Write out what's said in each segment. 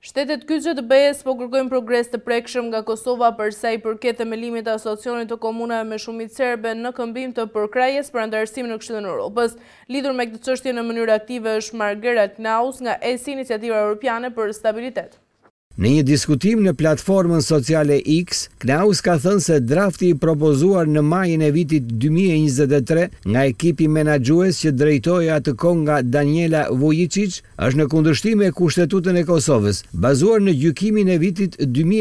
Shtetet kyçe të BE-s po kërkojnë progres të prekshëm nga Kosova për sa i përket themelimit të asociacionit të komunave me shumicë serbe në këmbim të përkrahjes për anëtarësim në Këshillin e Evropës. Lidhur me këtë çështje në mënyrë aktive është Margaret Knaus nga ESI, Iniciativa Europiane për Stabilitet. Në një diskutim në platformën sociale X, Knaus ka thënë se drafti i propozuar në majin e vitit 2023 nga ekipi menaxhues që drejtoi atë kohë nga Daniela Vujicic është në kundërshtim me Kushtetutën e Kosovës, bazuar në gjykimin e vitit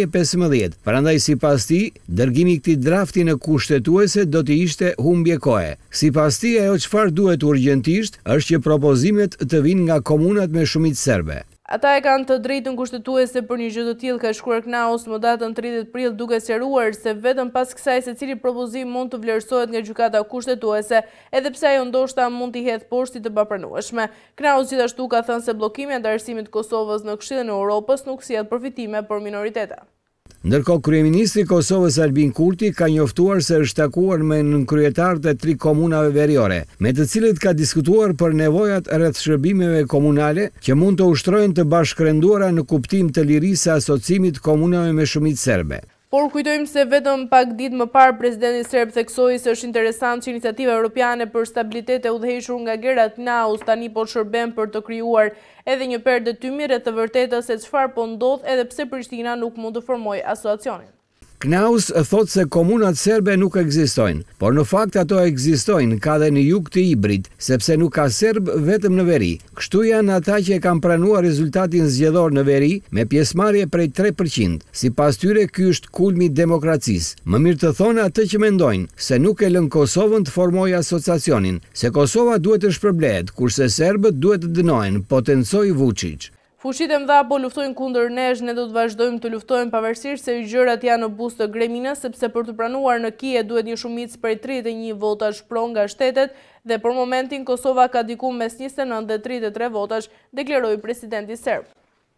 2015. Prandaj sipas tij, dërgimi i këtij drafti në kushtetuese do të ishte humbje kohe. Sipas tij, ajo çfarë duhet urgjentisht është që propozimet të vinë nga komunat me shumicë serbe. Ata e kanë të drejtën kushtetuese për një gjë të tillë, ka shkruar Knaus më datën 30 prill, duke sqaruar se vetëm pas kësaj secili propozim mund të vlerësohet nga gjykata kushtetuese, edhe pse ajo ndoshta mund t'i hedhë poshtë të papranueshme. Knaus gjithashtu ka thënë se bllokimi i anëtarësimit të Kosovës në Këshillin e Evropës nuk sjell përfitime për minoritete. Ndërkohë, kryeministri i Kosovës Albin Kurti ka njoftuar se është takuar me nënkryetarët e 3 komunave veriore, me të cilët ka diskutuar për nevojat rreth shërbimeve komunale që mund të ushtrojnë të bashkërenduara në kuptim të lirisë së asociimit të komunave me shumicë serbe. Por kujtojmë se vetëm pak ditë më parë presidenti serb theksoi se është interesant që Iniciativa Europiane për Stabilitet e udhëhequr nga Gerard Knaus tani po shërben për të krijuar edhe një perë detymi rreth të vërtetës se çfarë po ndodh edhe pse Prishtina nuk mund të formojë asociacionin. Knaus thotë se komunat serbe nuk ekzistojnë, por në fakt ato ekzistojnë ka dhe në jug të Ibrit, sepse nuk ka serb vetëm në veri. Kështu janë ata që e kanë pranuar rezultatin zgjedhor në veri me pjesëmarrje prej 3%. Sipas tyre ky është kulmi i demokracisë. Më mirë të thonë atë që mendojnë, se nuk e lën Kosovën të formojë asociacionin, se Kosova duhet të shpërblehet, kurse serbët duhet të dënohen, potencoi Vučić. Fushit e mëdha po luftojnë kundër nesh, ne do të vazhdojmë të luftojmë pavarësisht se gjërat janë në buzë të Greminës, sepse për të pranuar në kije duhet një shumicë prej 31 votash pronë nga shtetet dhe për momentin Kosova ka diku mes 29 dhe 33 votash, deklaroi presidenti serb.